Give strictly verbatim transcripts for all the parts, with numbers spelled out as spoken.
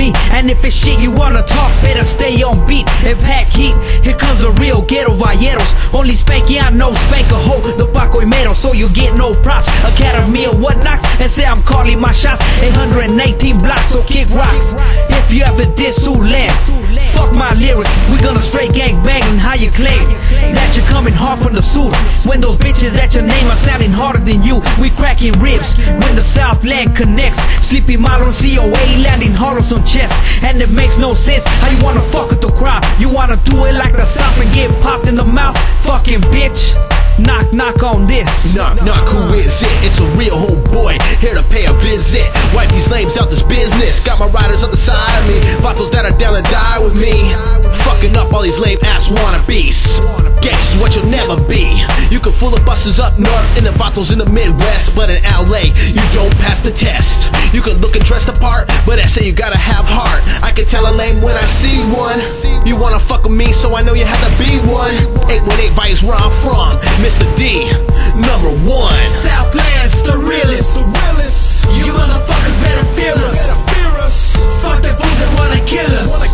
me. And if it's shit you wanna talk, better stay on beat and pack heat. Here comes the real ghetto valleros. Only spanky I know, spank a hoe, the Paco y Mero. So you get no props, Academy of what knocks, and say I'm calling my shots. Eight hundred eighteen blocks, so kick rocks. If you ever did Suland, fuck my lyrics, we gonna straight gang bang. And how you claim that you're coming hard from the suit, when those bitches at your name are sounding harder than you. We cracking ribs when the Southland connects. Sleepy Marlon C O A landing hollows on chest. And it makes no sense how you wanna fuck with the crowd. You wanna do it like the South and get popped in the mouth. Fucking bitch, knock knock on this. Knock knock, who is it? It's a real homeboy, here to pay a visit. Wipe these lames out this business. Got my riders on the side of me, vatos that are down to die with me. Fucking up all these lame ass wannabes. Gangsters what you'll never be. You can fool the buses up north and the vatos in the Midwest, but in L A you don't pass the test. You can look and dress the part, but I say you gotta have heart. I can tell a lame when I see one. You wanna fuck with me, so I know you have to be one. eight one eight Vice where I'm from, Mister D, number one. Southland's the realest. You motherfuckers better feel us. Fuck the fools that wanna kill us.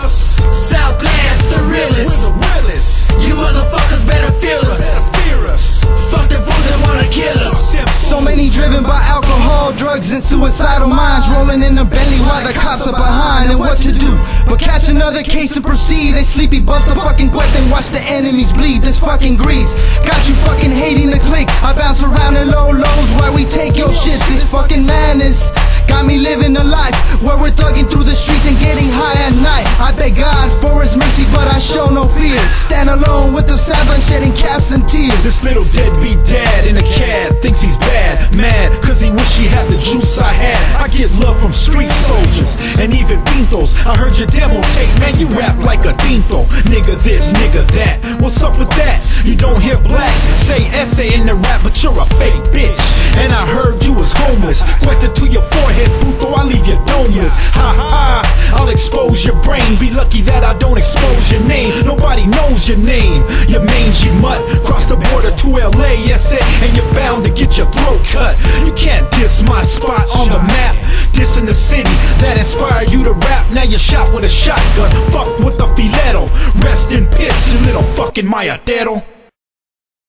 Southland's the realest. You motherfuckers better feel us. Fuck the fools that wanna kill us. So many driven by alcohol, drugs, and suicidal minds, rolling in a Bentley while the cops are behind. And what to do but catch another case and proceed? They sleepy bust the fucking quet and watch the enemies bleed. This fucking greeds got you fucking hating the clique. I bounce around in low lows while we take your shit. This fucking madness got me living a life where we're thugging through the streets and getting high at night. I beg God for his mercy, but I show no fear. Stand alone with the Southland, shedding caps and tears. This little deadbeat dad in a cab thinks he's bad, mad cause he wish he had the juice I had. I get love from street soldiers and even pintos. I heard your demo tape, man, you rap like a tinto. Nigga this, nigga that, what's up with that? You don't hear blacks say essay in the rap, but you're a fake bitch. And I heard you was homeless. Cuenta to your forehead, puto, I'll leave you domeless. Ha ha, I'll expose your brain. Be lucky that I don't expose your name. Nobody knows your name. You mangy mutt, cross the border to L A, yes it, and you're bound to get your throat cut. You can't diss my spot on the map. Diss in the city that inspired you to rap. Now you're shot with a shotgun. Fuck with the filetto. Rest in piss, you little fucking mayatero.